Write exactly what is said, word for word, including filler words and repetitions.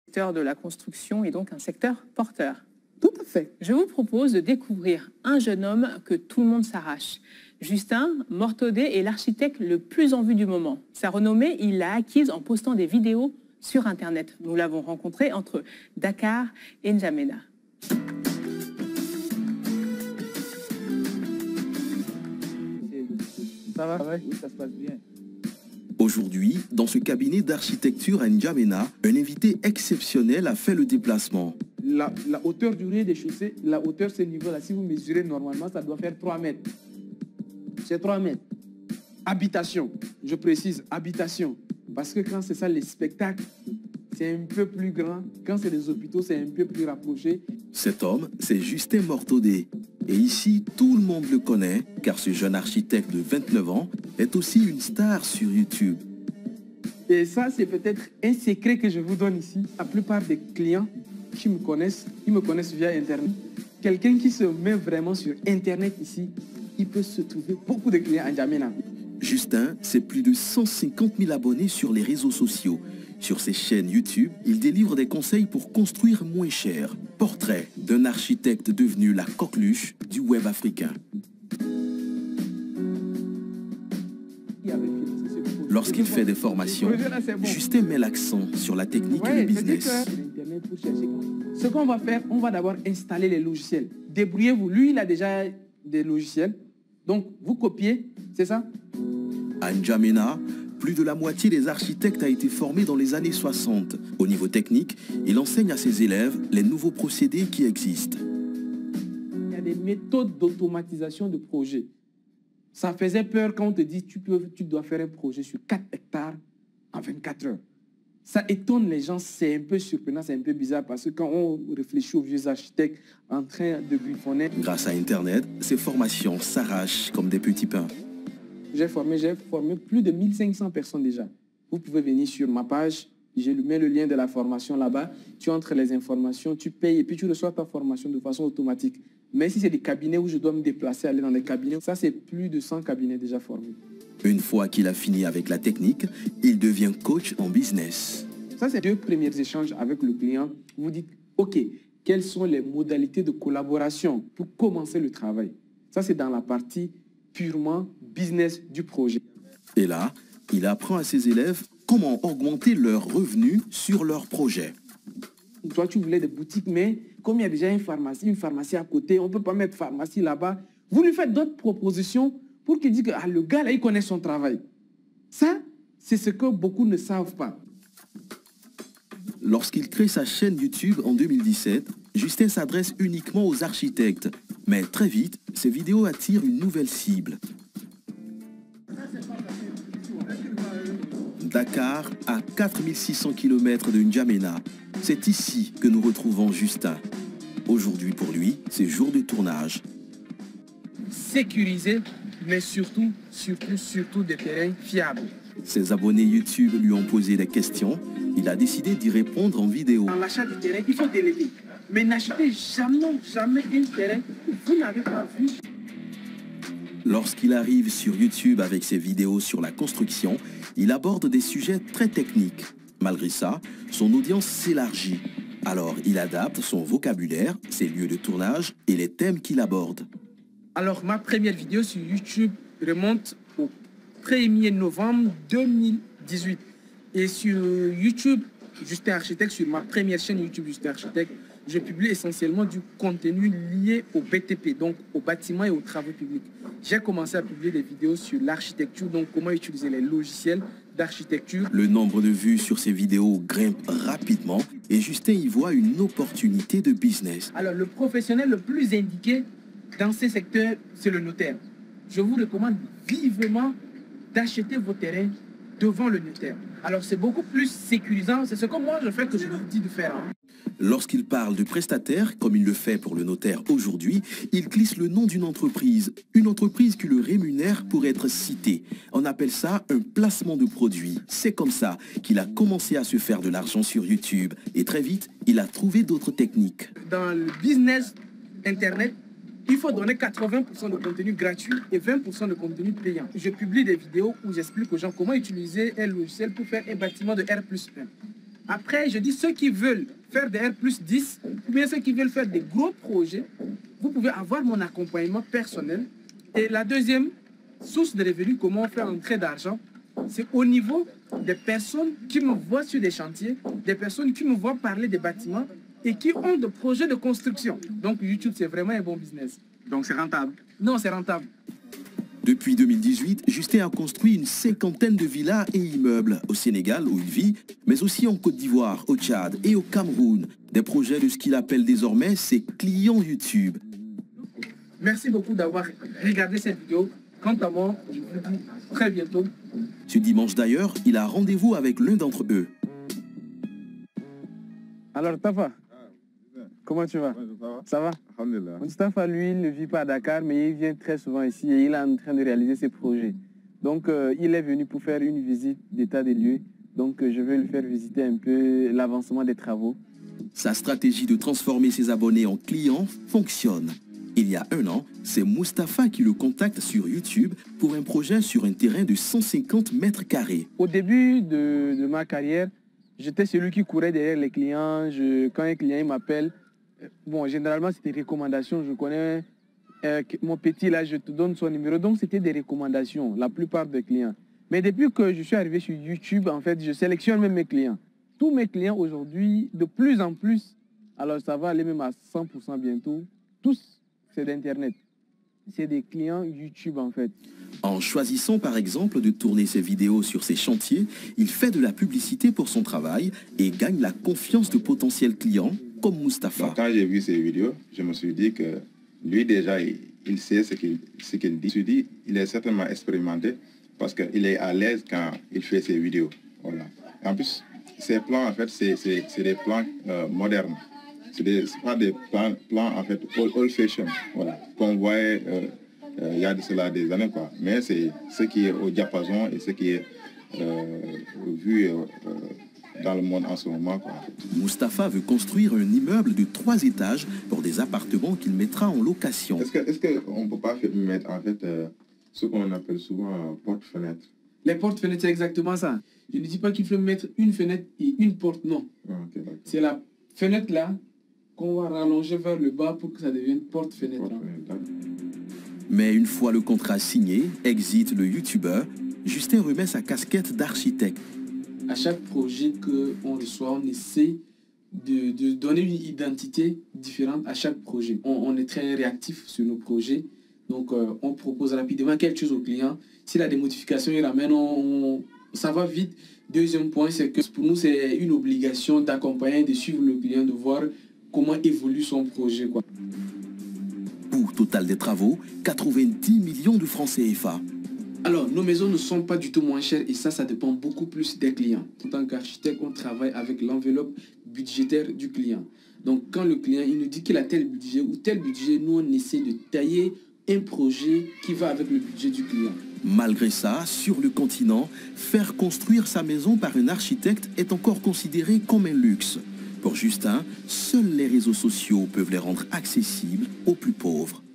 Le secteur de la construction est donc un secteur porteur. Tout à fait. Je vous propose de découvrir un jeune homme que tout le monde s'arrache. Justin Mortodé est l'architecte le plus en vue du moment. Sa renommée, il l'a acquise en postant des vidéos sur Internet. Nous l'avons rencontré entre Dakar et N'Djamena. Ça va? Oui, ça se passe bien. Aujourd'hui, dans ce cabinet d'architecture à N'Djamena, un invité exceptionnel a fait le déplacement. La, la hauteur du rez-de-chaussée, la hauteur, ce niveau-là, si vous mesurez normalement, ça doit faire trois mètres. C'est trois mètres. Habitation, je précise, habitation. Parce que quand c'est ça, les spectacles, c'est un peu plus grand. Quand c'est des hôpitaux, c'est un peu plus rapproché. Cet homme, c'est Justin Mortodé. Et ici, tout le monde le connaît, car ce jeune architecte de vingt-neuf ans est aussi une star sur YouTube. Et ça, c'est peut-être un secret que je vous donne ici. La plupart des clients qui me connaissent, ils me connaissent via Internet. Quelqu'un qui se met vraiment sur Internet ici, il peut se trouver beaucoup de clients à N'Djamena. Justin, c'est plus de cent cinquante mille abonnés sur les réseaux sociaux. Sur ses chaînes YouTube, il délivre des conseils pour construire moins cher. Portrait d'un architecte devenu la coqueluche du web africain. Lorsqu'il fait des formations, Justin met l'accent sur la technique et le business. Ce qu'on va faire, on va d'abord installer les logiciels. Débrouillez-vous. Lui, il a déjà des logiciels. Donc, vous copiez, c'est ça? À N'Djamena, plus de la moitié des architectes a été formé dans les années soixante. Au niveau technique, il enseigne à ses élèves les nouveaux procédés qui existent. Il y a des méthodes d'automatisation de projets. Ça faisait peur quand on te dit tu peux, tu dois faire un projet sur quatre hectares en vingt-quatre heures. Ça étonne les gens, c'est un peu surprenant, c'est un peu bizarre parce que quand on réfléchit aux vieux architectes en train de griffonner... Grâce à Internet, ces formations s'arrachent comme des petits pains. J'ai formé, j'ai formé plus de mille cinq cents personnes déjà. Vous pouvez venir sur ma page, je lui mets le lien de la formation là-bas, tu entres les informations, tu payes et puis tu reçois ta formation de façon automatique. Mais si c'est des cabinets où je dois me déplacer, aller dans des cabinets, ça c'est plus de cent cabinets déjà formés. Une fois qu'il a fini avec la technique, il devient coach en business. Ça c'est deux premiers échanges avec le client. Vous dites, ok, quelles sont les modalités de collaboration pour commencer le travail? Ça c'est dans la partie purement business du projet. Et là, il apprend à ses élèves comment augmenter leurs revenus sur leur projet. Toi, tu voulais des boutiques, mais comme il y a déjà une pharmacie, une pharmacie à côté, on ne peut pas mettre pharmacie là-bas. Vous lui faites d'autres propositions pour qu'il dise que ah, le gars là, il connaît son travail. Ça, c'est ce que beaucoup ne savent pas. Lorsqu'il crée sa chaîne YouTube en deux mille dix-sept, Justin s'adresse uniquement aux architectes. Mais très vite, ses vidéos attirent une nouvelle cible. Dakar, à quatre mille six cents kilomètres de N'Djamena. C'est ici que nous retrouvons Justin. Aujourd'hui, pour lui, c'est jour de tournage. Sécurisé, mais surtout, surtout, surtout des terrains fiables. Ses abonnés YouTube lui ont posé des questions. Il a décidé d'y répondre en vidéo. Dans l'achat du terrain, il faut déléguer. Mais n'achetez jamais, jamais un terrain que vous n'avez pas vu. Lorsqu'il arrive sur YouTube avec ses vidéos sur la construction, il aborde des sujets très techniques. Malgré ça, son audience s'élargit. Alors, il adapte son vocabulaire, ses lieux de tournage et les thèmes qu'il aborde. Alors, ma première vidéo sur YouTube remonte au premier novembre deux mille dix-huit. Et sur YouTube, Justin Architecte, sur ma première chaîne YouTube Justin Architecte, je publie essentiellement du contenu lié au B T P, donc aux bâtiments et aux travaux publics. J'ai commencé à publier des vidéos sur l'architecture, donc comment utiliser les logiciels d'architecture. Le nombre de vues sur ces vidéos grimpe rapidement et Justin y voit une opportunité de business. Alors, le professionnel le plus indiqué dans ces secteurs, c'est le notaire. Je vous recommande vivement d'acheter vos terrains devant le notaire. Alors, c'est beaucoup plus sécurisant. C'est ce que moi, je fais que je vous dis de faire. Hein. Lorsqu'il parle de prestataire, comme il le fait pour le notaire aujourd'hui, il glisse le nom d'une entreprise. Une entreprise qui le rémunère pour être citée. On appelle ça un placement de produit. C'est comme ça qu'il a commencé à se faire de l'argent sur YouTube. Et très vite, il a trouvé d'autres techniques. Dans le business Internet, il faut donner quatre-vingts pour cent de contenu gratuit et vingt pour cent de contenu payant. Je publie des vidéos où j'explique aux gens comment utiliser un logiciel pour faire un bâtiment de R plus un. Après, je dis ceux qui veulent faire des R plus dix, ou bien ceux qui veulent faire des gros projets, vous pouvez avoir mon accompagnement personnel. Et la deuxième source de revenus, comment faire entrer d'argent, c'est au niveau des personnes qui me voient sur des chantiers, des personnes qui me voient parler des bâtiments et qui ont des projets de construction. Donc YouTube, c'est vraiment un bon business. Donc c'est rentable? Non, c'est rentable. Depuis deux mille dix-huit, Justin a construit une cinquantaine de villas et immeubles au Sénégal où il vit, mais aussi en Côte d'Ivoire, au Tchad et au Cameroun. Des projets de ce qu'il appelle désormais ses clients YouTube. Merci beaucoup d'avoir regardé cette vidéo. Quant à moi, je vous dis très bientôt. Ce dimanche d'ailleurs, il a rendez-vous avec l'un d'entre eux. Alors Tafa, comment tu vas? Ça va? Mustafa, lui, il ne vit pas à Dakar, mais il vient très souvent ici et il est en train de réaliser ses projets. Donc, euh, il est venu pour faire une visite d'état des lieux. Donc, euh, je vais lui faire visiter un peu l'avancement des travaux. Sa stratégie de transformer ses abonnés en clients fonctionne. Il y a un an, c'est Mustafa qui le contacte sur YouTube pour un projet sur un terrain de cent cinquante mètres carrés. Au début de, de ma carrière, j'étais celui qui courait derrière les clients. Je, quand un client m'appelle, bon, généralement, c'était des recommandations. Je connais euh, mon petit, là, je te donne son numéro. Donc, c'était des recommandations, la plupart des clients. Mais depuis que je suis arrivé sur YouTube, en fait, je sélectionne même mes clients. Tous mes clients aujourd'hui, de plus en plus, alors ça va aller même à cent pour cent bientôt, tous, c'est d'Internet. C'est des clients YouTube, en fait. En choisissant par exemple de tourner ses vidéos sur ses chantiers, il fait de la publicité pour son travail et gagne la confiance de potentiels clients comme Mustafa. Donc, quand j'ai vu ces vidéos, je me suis dit que lui déjà, il, il sait ce qu'il ce qu'il dit. Je me suis dit, il est certainement expérimenté parce qu'il est à l'aise quand il fait ses vidéos. Voilà. En plus, ces plans, en fait, c'est des plans euh, modernes. Ce n'est pas des plans, plans, en fait, old fashion, voilà, qu'on voyait euh, euh, il y a de cela des années, quoi. Mais c'est ce qui est au diapason et ce qui est euh, vu euh, dans le monde en ce moment, quoi. Mustafa veut construire un immeuble de trois étages pour des appartements qu'il mettra en location. Est-ce qu'on est est ne peut pas mettre, en fait, euh, ce qu'on appelle souvent euh, porte-fenêtre? Les portes-fenêtres, c'est exactement ça. Je ne dis pas qu'il faut mettre une fenêtre et une porte, non. Ah, okay, c'est la fenêtre là qu'on va rallonger vers le bas pour que ça devienne porte-fenêtre. Porte Mais une fois le contrat signé, exit le youtubeur, Justin remet sa casquette d'architecte. À chaque projet qu'on reçoit, on essaie de, de donner une identité différente à chaque projet. On, on est très réactif sur nos projets, donc euh, on propose rapidement quelque chose au client. S'il a des modifications, il ramène, on, on, ça va vite. Deuxième point, c'est que pour nous, c'est une obligation d'accompagner, de suivre le client, de voir comment évolue son projet, quoi. Coût total des travaux, quatre-vingt-dix millions de francs C F A. Alors, nos maisons ne sont pas du tout moins chères et ça, ça dépend beaucoup plus des clients. En tant qu'architecte, on travaille avec l'enveloppe budgétaire du client. Donc, quand le client il nous dit qu'il a tel budget ou tel budget, nous, on essaie de tailler un projet qui va avec le budget du client. Malgré ça, sur le continent, faire construire sa maison par un architecte est encore considéré comme un luxe. Pour Justin, seuls les réseaux sociaux peuvent les rendre accessibles aux plus pauvres.